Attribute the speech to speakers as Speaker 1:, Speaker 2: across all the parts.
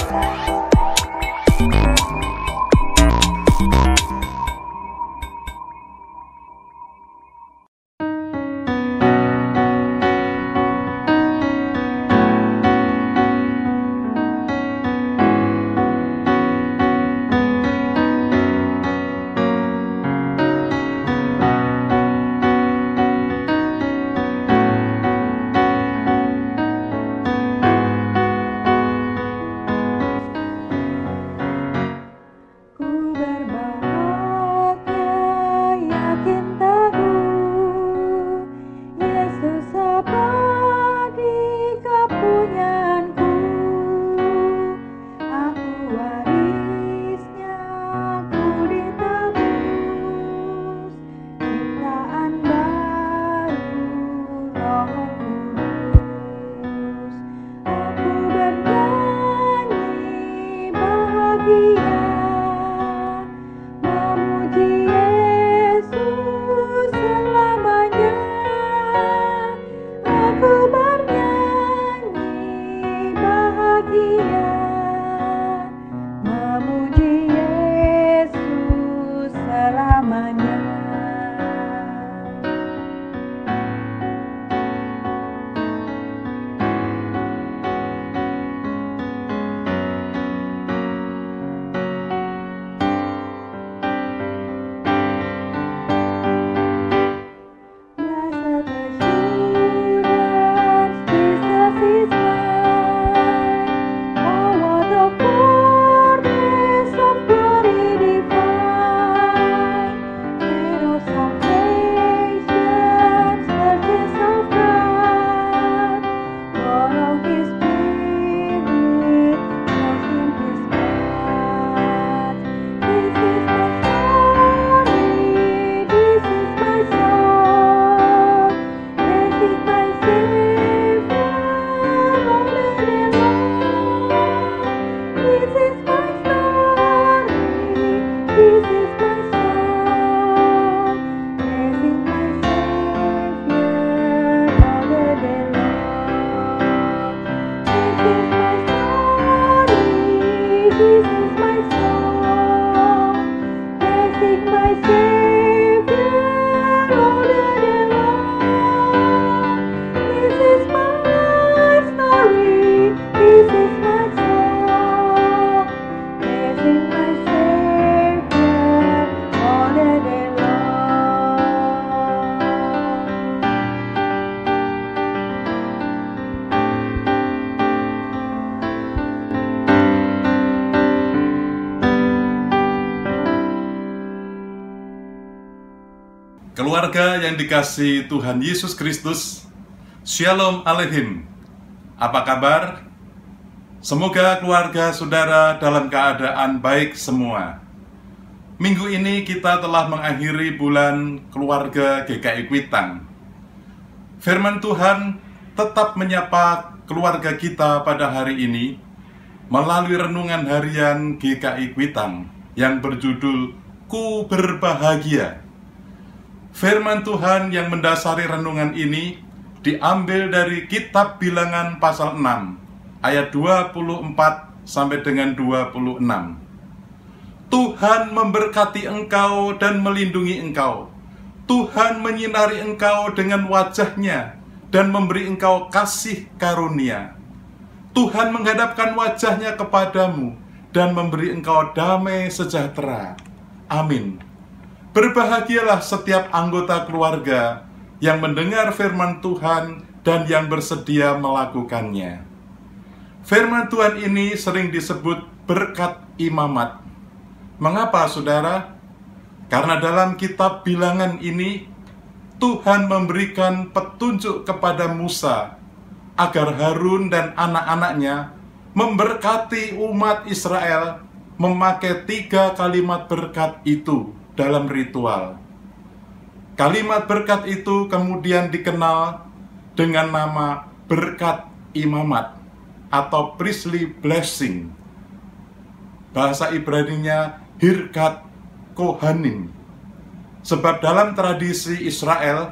Speaker 1: Keluarga yang dikasihi Tuhan Yesus Kristus, Shalom Aleichem. Apa kabar? Semoga keluarga saudara dalam keadaan baik semua. Minggu ini kita telah mengakhiri bulan keluarga GKI Kuitang. Firman Tuhan tetap menyapa keluarga kita pada hari ini melalui renungan harian GKI Kuitang yang berjudul Ku Berbahagia. Firman Tuhan yang mendasari renungan ini diambil dari Kitab Bilangan pasal 6 ayat 24 sampai dengan 26. Tuhan memberkati engkau dan melindungi engkau. Tuhan menyinari engkau dengan wajah-Nya dan memberi engkau kasih karunia. Tuhan menghadapkan wajah-Nya kepadamu dan memberi engkau damai sejahtera. Amin. Berbahagialah setiap anggota keluarga yang mendengar firman Tuhan dan yang bersedia melakukannya. Firman Tuhan ini sering disebut berkat imamat. Mengapa, saudara? Karena dalam kitab Bilangan ini, Tuhan memberikan petunjuk kepada Musa agar Harun dan anak-anaknya memberkati umat Israel memakai 3 kalimat berkat itu dalam ritual. Kalimat berkat itu kemudian dikenal dengan nama berkat imamat atau priestly blessing. Bahasa Ibraninya Birkat Kohanim. Sebab dalam tradisi Israel,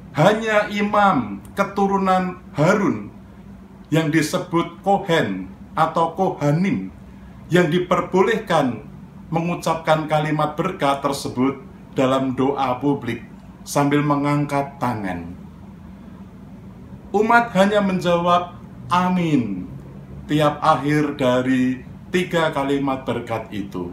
Speaker 1: hanya imam keturunan Harun yang disebut Kohen atau kohanim yang diperbolehkan mengucapkan kalimat berkat tersebut dalam doa publik sambil mengangkat tangan. Umat hanya menjawab amin tiap akhir dari 3 kalimat berkat itu.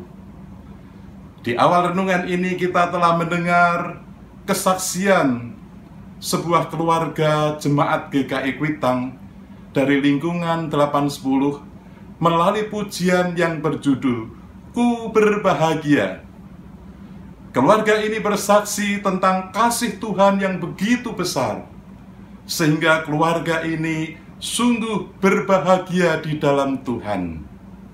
Speaker 1: Di awal renungan ini kita telah mendengar kesaksian sebuah keluarga jemaat GKI Kuitang dari lingkungan 810 melalui pujian yang berjudul Ku Berbahagia. Keluarga ini bersaksi tentang kasih Tuhan yang begitu besar, sehingga keluarga ini sungguh berbahagia di dalam Tuhan.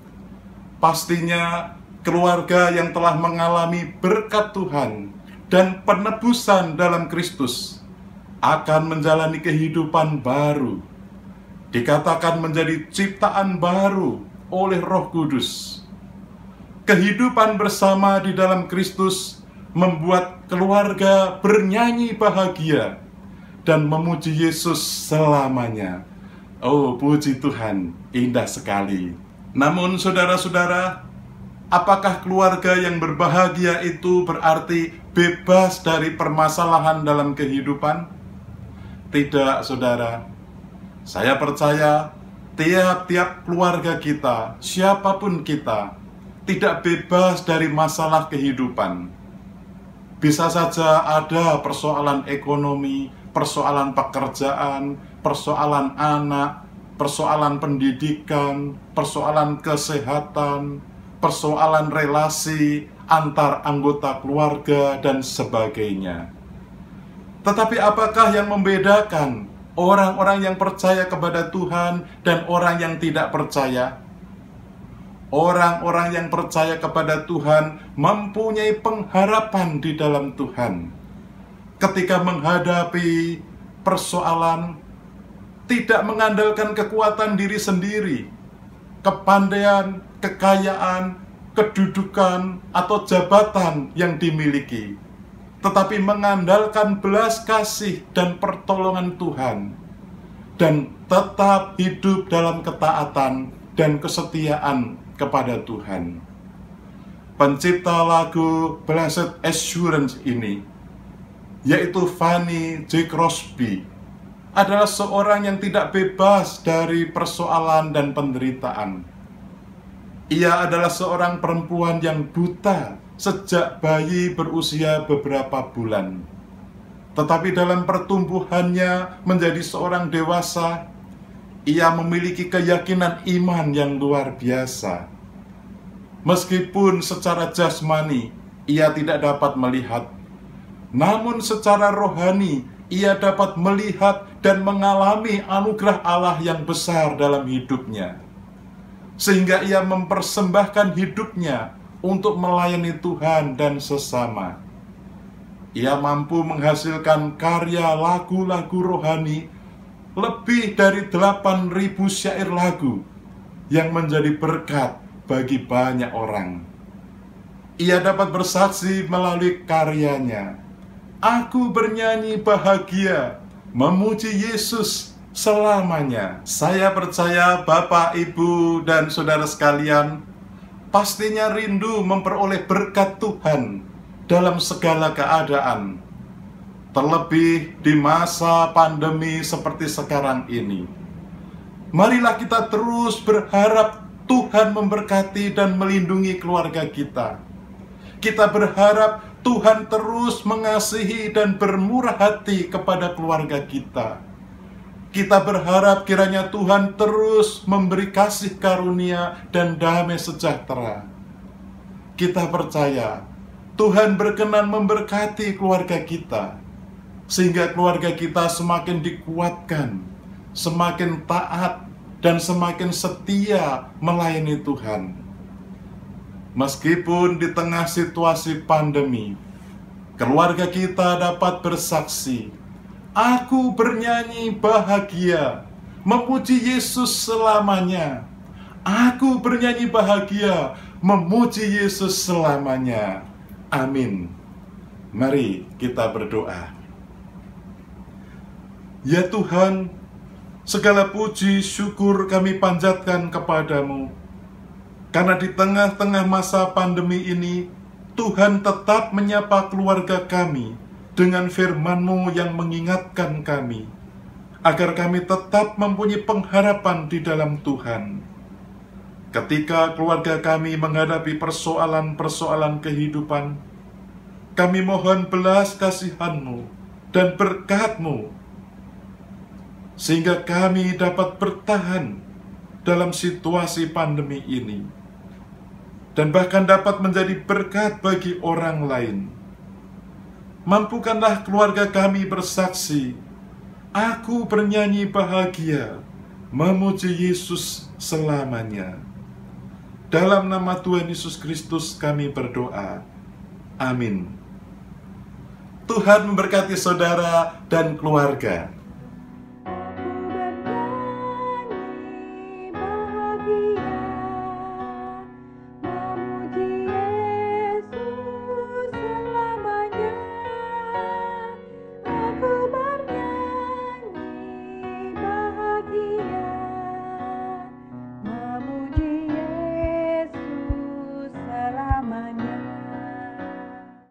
Speaker 1: Pastinya keluarga yang telah mengalami berkat Tuhan dan penebusan dalam Kristus akan menjalani kehidupan baru, dikatakan menjadi ciptaan baru oleh Roh Kudus. Kehidupan bersama di dalam Kristus membuat keluarga bernyanyi bahagia dan memuji Yesus selamanya. Oh, puji Tuhan, indah sekali. Namun saudara-saudara, apakah keluarga yang berbahagia itu berarti bebas dari permasalahan dalam kehidupan? Tidak, saudara. Saya percaya tiap-tiap keluarga kita, siapapun kita, tidak bebas dari masalah kehidupan. Bisa saja ada persoalan ekonomi, persoalan pekerjaan, persoalan anak, persoalan pendidikan, persoalan kesehatan, persoalan relasi antar anggota keluarga, dan sebagainya. Tetapi apakah yang membedakan orang-orang yang percaya kepada Tuhan dan orang yang tidak percaya? Orang-orang yang percaya kepada Tuhan mempunyai pengharapan di dalam Tuhan. Ketika menghadapi persoalan, tidak mengandalkan kekuatan diri sendiri, kepandaian, kekayaan, kedudukan, atau jabatan yang dimiliki, tetapi mengandalkan belas kasih dan pertolongan Tuhan, dan tetap hidup dalam ketaatan dan kesetiaan kepada Tuhan. Pencipta lagu Blessed Assurance ini, yaitu Fanny J. Crosby, adalah seorang yang tidak bebas dari persoalan dan penderitaan. Ia adalah seorang perempuan yang buta sejak bayi berusia beberapa bulan. Tetapi dalam pertumbuhannya menjadi seorang dewasa, ia memiliki keyakinan iman yang luar biasa. Meskipun secara jasmani ia tidak dapat melihat, namun secara rohani ia dapat melihat dan mengalami anugerah Allah yang besar dalam hidupnya, sehingga ia mempersembahkan hidupnya untuk melayani Tuhan dan sesama. Ia mampu menghasilkan karya lagu-lagu rohani lebih dari 8.000 syair lagu yang menjadi berkat bagi banyak orang. Ia dapat bersaksi melalui karyanya, "Aku bernyanyi bahagia, memuji Yesus selamanya." Saya percaya Bapak, Ibu, dan saudara sekalian pastinya rindu memperoleh berkat Tuhan dalam segala keadaan, terlebih di masa pandemi seperti sekarang ini. Marilah kita terus berharap Tuhan memberkati dan melindungi keluarga kita. Kita berharap Tuhan terus mengasihi dan bermurah hati kepada keluarga kita. Kita berharap kiranya Tuhan terus memberi kasih karunia dan damai sejahtera. Kita percaya Tuhan berkenan memberkati keluarga kita, sehingga keluarga kita semakin dikuatkan, semakin taat, dan semakin setia melayani Tuhan. Meskipun di tengah situasi pandemi, keluarga kita dapat bersaksi, "Aku bernyanyi bahagia, memuji Yesus selamanya. Aku bernyanyi bahagia, memuji Yesus selamanya." Amin. Mari kita berdoa. Ya Tuhan, Segala puji syukur kami panjatkan kepadamu, karena di tengah-tengah masa pandemi ini, Tuhan tetap menyapa keluarga kami dengan firman-Mu yang mengingatkan kami, agar kami tetap mempunyai pengharapan di dalam Tuhan. Ketika keluarga kami menghadapi persoalan-persoalan kehidupan, kami mohon belas kasihan-Mu dan berkat-Mu, sehingga kami dapat bertahan dalam situasi pandemi ini, dan bahkan dapat menjadi berkat bagi orang lain. Mampukanlah keluarga kami bersaksi, aku bernyanyi bahagia, memuji Yesus selamanya. Dalam nama Tuhan Yesus Kristus kami berdoa. Amin. Tuhan memberkati saudara dan keluarga.